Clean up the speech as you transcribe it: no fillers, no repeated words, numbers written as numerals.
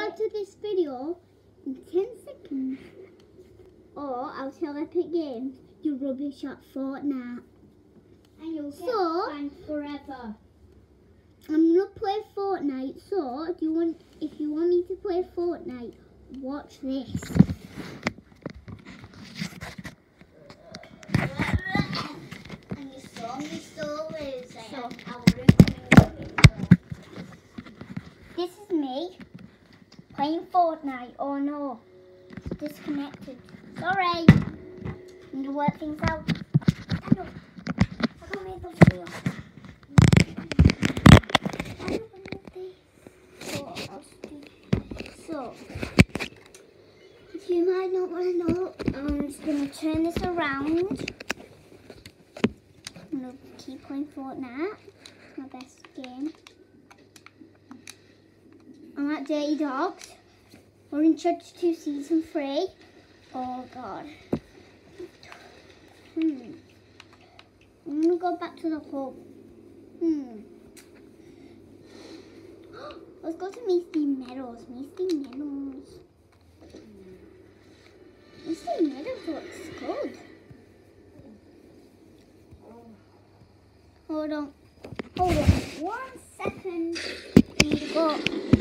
subscribe to this video in 10 seconds. Or I'll tell Epic Games you're rubbish at Fortnite. And you'll get banned forever. I'm not playing Fortnite, so if you want me to play Fortnite, watch this. And you saw me still losing. So, I'll this is me playing Fortnite. Oh no, it's disconnected. Sorry. I need to work things out. I know. I can't make the video. So, if you might not want to know, I'm just going to turn this around. I'm going to keep playing Fortnite. It's my best game. I'm at Dirty Dogs. We're in Church 2 Season 3. Oh God. I'm going to go back to the hub. Let's go to Misty Meadows. Misty Meadows. Misty Meadows looks good. Hold on. 1 second. I need to go.